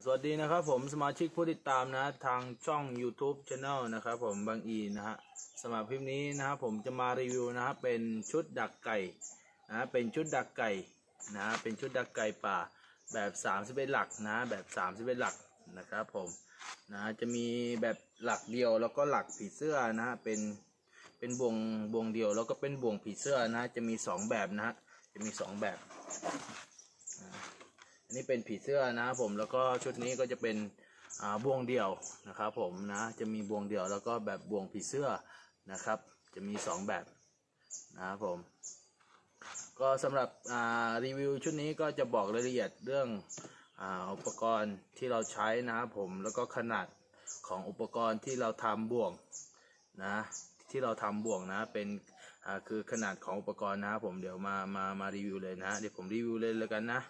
วัสดีนะครับผมสมาชิกผู้ติดตามนะทางช่อง YouTube Channel นะครับผมบางอีนะฮะสำหรับคลิปนี้นะครับผมจะมารีวิวนะครับเป็นชุดดักไก่นะเป็นชุดดักไก่นะเป็นชุดดักไก่ป่าแบบ31หลักนะแบบ31หลักนะครับผมนะจะมีแบบหลักเดียวแล้วก็หลักผีเสื้อนะเป็นบ่วงเดียวแล้วก็เป็นบ่วงผีเสื้อนะจะมี2แบบนะจะมี2แบบอันนี้เป็นผีเสื้อนะครับผมแล้วก็ชุดนี้ก็จะเป็นบ่วงเดี่ยวนะครับผมนะจะมีบ่วงเดี่ยวแล้วก็แบบบ่วงผีเสื้อนะครับจะมี2แบบนะครับผมก็สำหรับรีวิวชุดนี้ก็จะบอกรายละเอียดเรื่องอุปกรณ์ที่เราใช้นะครับผมแล้วก็ขนาดของอุปกรณ์ที่เราทำบ่วงนะที่เราทำบ่วงนะเป็นคือขนาดของอุปกรณ์นะครับผมเดี๋ยวมารีวิวเลยนะเดี๋ยวผมรีวิวเลยแล้วกันนะ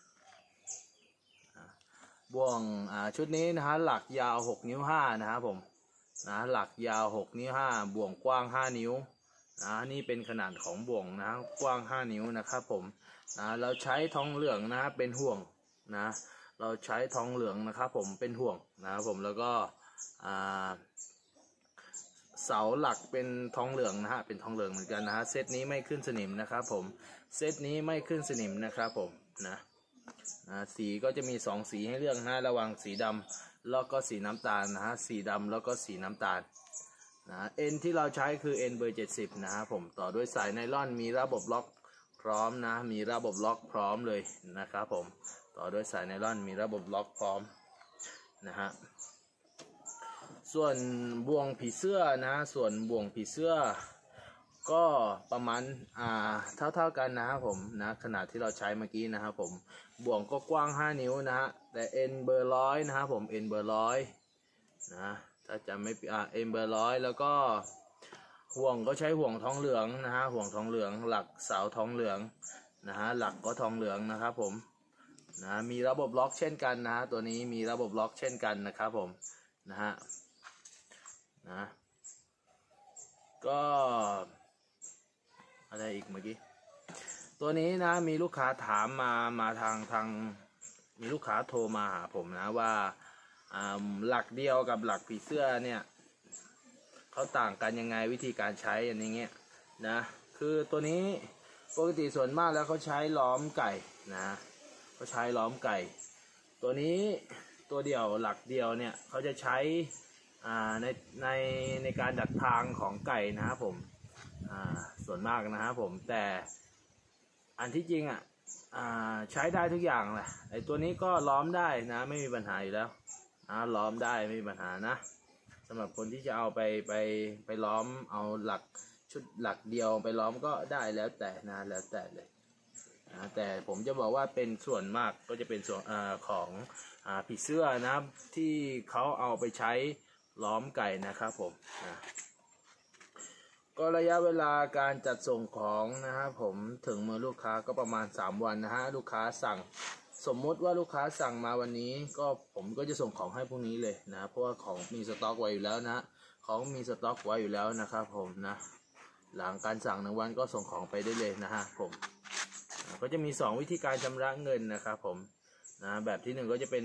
บ่วงชุดนี้นะฮะหลักยาว6 นิ้ว 5นะครับผมนะหลักยาว6 นิ้ว 5บ่วงกว้าง5 นิ้วนะนี่เป็นขนาดของบ่วงนะกว้าง5 นิ้วนะครับผมนะเราใช้ทองเหลืองนะเป็นห่วงนะเราใช้ทองเหลืองนะครับผมเป็นห่วงนะครับผมแล้วก็เสาหลักเป็นทองเหลืองนะฮะเป็นทองเหลืองเหมือนกันนะฮะเซตนี้ไม่ขึ้นสนิมนะครับผมเซตนี้ไม่ขึ้นสนิมนะครับผมนะสีก็จะมี2สีให้เลือกนะระหว่างสีดำแล้วก็สีน้ำตาลนะฮะสีดำแล้วก็สีน้ำตาลนะเอ็นที่เราใช้คือเอ็นเบอร์70นะครับผมต่อด้วยสายไนล่อนมีระบบล็อกพร้อมนะมีระบบล็อกพร้อมเลยนะครับผมต่อด้วยสายไนล่อนมีระบบล็อกพร้อมนะฮะส่วนบ่วงผีเสื้อนะส่วนบ่วงผีเสื้อก็ประมาณเท่ากันนะครับผมนะขนาดที่เราใช้เมื่อกี้นะครับผมบ่วงก็กว้าง5 นิ้วนะฮะแต่เอ็นเบอร์100นะครับผมเอ็นเบอร์100นะถ้าจะไม่เอ็นเบอร์100แล้วก็ห่วงก็ใช้ห่วงทองเหลืองนะฮะห่วงทองเหลืองหลักเสาทองเหลืองนะฮะหลักก็ทองเหลืองนะครับผมนะมีระบบล็อกเช่นกันนะตัวนี้มีระบบล็อกเช่นกันนะครับผมนะฮะนะก็อะไรอีกเมื่อกี้ตัวนี้นะมีลูกค้าถามมาทางมีลูกค้าโทรมาหาผมนะว่าหลักเดียวกับหลักผีเสื้อเนี่ยเขาต่างกันยังไงวิธีการใช้อย่างเงี้ยนะคือตัวนี้ปกติส่วนมากแล้วเขาใช้ล้อมไก่นะเขาใช้ล้อมไก่ตัวนี้ตัวเดียวหลักเดียวเนี่ยเขาจะใช้ในการดักทางของไก่นะครับผมส่วนมากนะครับผมแต่อันที่จริงใช้ได้ทุกอย่างแหละไอตัวนี้ก็ล้อมได้นะไม่มีปัญหาอยู่แล้วล้อมได้ไม่มีปัญหานะสำหรับคนที่จะเอาไปล้อมเอาหลักชุดหลักเดียวไปล้อมก็ได้แล้วแต่นะแล้วแต่เลยแต่ผมจะบอกว่าเป็นส่วนมากก็จะเป็นส่วนของผีเสื้อนะที่เขาเอาไปใช้ล้อมไก่นะครับผมก็ระยะเวลาการจัดส่งของนะครับผมถึงมือลูกค้าก็ประมาณ3 วันนะฮะลูกค้าสั่งสมมุติว่าลูกค้าสั่งมาวันนี้ก็ผมก็จะส่งของให้พรุ่งนี้เลยนะเพราะว่าของมีสต็อกไว้อยู่แล้วนะของมีสต็อกไว้อยู่แล้วนะครับผมนะหลังการสั่ง1 วันก็ส่งของไปได้เลยนะฮะผมก็จะมี2วิธีการชำระเงินนะครับผมนะแบบที่1ก็จะเป็น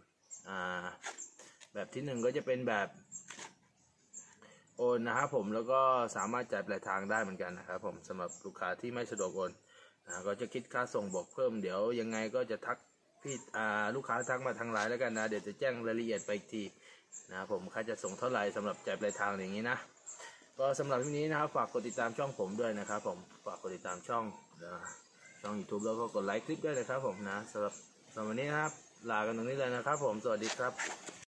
แบบที่1ก็จะเป็นแบบโอนนะครับผมแล้วก็สามารถจ่ายปลายทางได้เหมือนกันนะครับผมสำหรับลูกค้าที่ไม่สะดวกโอนก็จะคิดค่าส่งบวกเพิ่มเดี๋ยวยังไงก็จะทักพี่ลูกค้าทักมาทางไลน์แล้วกันนะเดี๋ยวจะแจ้งรายละเอียดไปอีกทีนะครับผมค่าจะส่งเท่าไหร่สำหรับจ่ายปลายทางอย่างนี้นะก็สำหรับวันนี้นะครับฝากกดติดตามช่องผมด้วยนะครับผมฝากกดติดตามช่องYouTube แล้วก็กดไลค์คลิปด้วยนะครับผมนะสำหรับวันนี้นะครับลากันตรงนี้เลยนะครับผมสวัสดีครับ